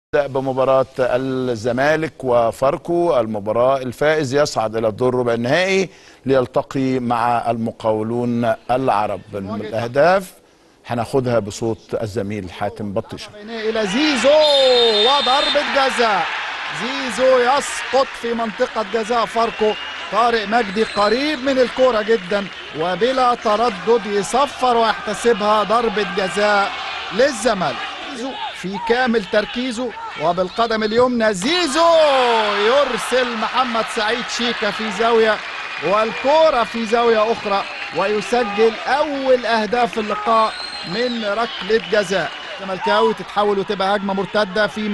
بمباراة الزمالك وفاركو. المباراة الفائز يصعد إلى الدور ربع النهائي ليلتقي مع المقاولون العرب. الأهداف هناخدها بصوت الزميل حاتم بطيشة. إلى زيزو وضربة جزاء. زيزو يسقط في منطقة جزاء فاركو. طارق مجدي قريب من الكرة جدا وبلا تردد يصفر ويحتسبها ضربة جزاء للزمالك. زيزو في كامل تركيزه وبالقدم اليمنى زيزو يرسل محمد سعيد شيكا في زاوية والكرة في زاوية أخرى ويسجل أول أهداف اللقاء من ركلة جزاء. الزملكاوي تتحول وتبقى هجمة مرتدة في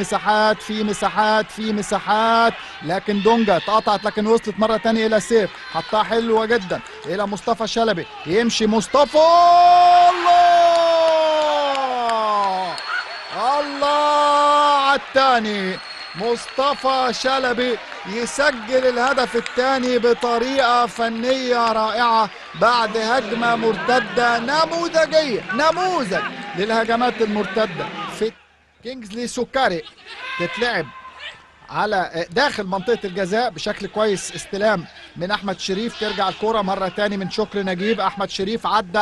مساحات لكن دونجا اتقطعت لكن وصلت مرة تانية إلى سيف حطها حلوة جدا إلى مصطفى شلبي. يمشي مصطفى الله على الثاني. مصطفى شلبي يسجل الهدف الثاني بطريقة فنية رائعة بعد هجمة مرتدة نموذجية، نموذج للهجمات المرتدة. في كينجزلي سوكاري تتلعب على داخل منطقة الجزاء بشكل كويس. استلام من أحمد شريف، ترجع الكرة مرة تاني من شكري نجيب. أحمد شريف عدى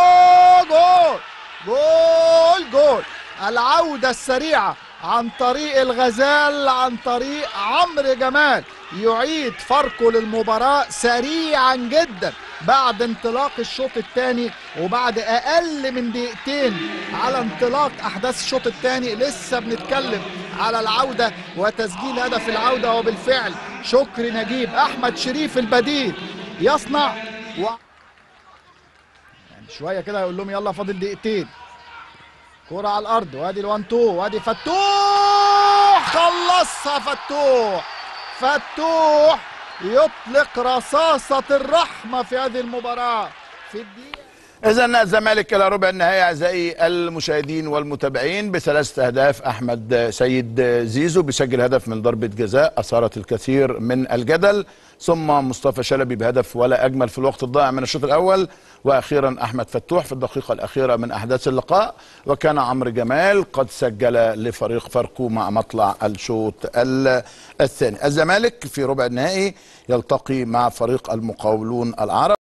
جول. العودة السريعة عن طريق الغزال، عن طريق عمرو جمال، يعيد فاركو للمباراة سريعا جدا بعد انطلاق الشوط الثاني وبعد أقل من دقيقتين على انطلاق أحداث الشوط الثاني. لسه بنتكلم على العودة وتسجيل هدف العودة، وبالفعل شكري نجيب أحمد شريف البديل يصنع يعني شوية كده يقول لهم يلا فاضل دقيقتين. كرة على الأرض وادي ال1-2 وادي فتوح، خلصها فتوح يطلق رصاصة الرحمة في هذه المباراة في الدقيقة. إذن الزمالك إلى ربع النهائي أعزائي المشاهدين والمتابعين بثلاثة أهداف. أحمد سيد زيزو بيسجل هدف من ضربة جزاء أثارت الكثير من الجدل، ثم مصطفى شلبي بهدف ولا أجمل في الوقت الضائع من الشوط الأول، وأخيرا أحمد فتوح في الدقيقة الأخيرة من أحداث اللقاء. وكان عمرو جمال قد سجل لفريق فاركو مع مطلع الشوط الثاني. الزمالك في ربع النهائي يلتقي مع فريق المقاولون العرب.